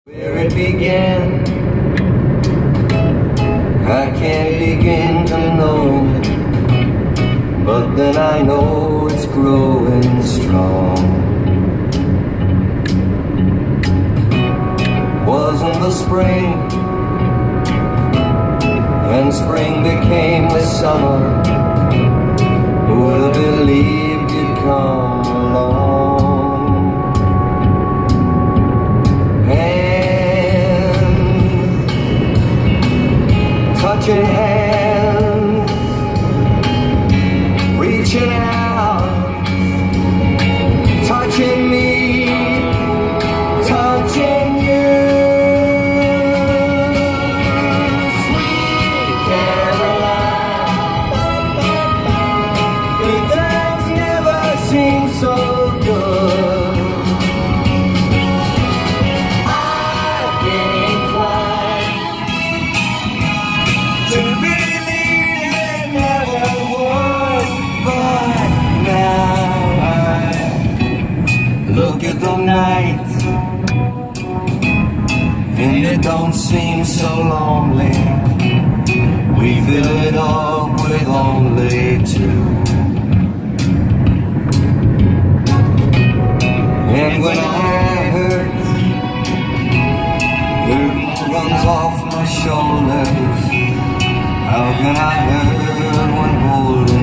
Where it began, I can't begin to know it, but then I know it's growing strong. Wasn't the spring, and spring became the summer. Who would have believed you'd come along? Touching hands, reaching out, touching me, touching you. Sweet Caroline, good times never seem so good. To believe it never was, but now I look at the night and it don't seem so lonely. We fill it up with only two. And when I hurt, it runs off my shoulders. How can I hurt when holding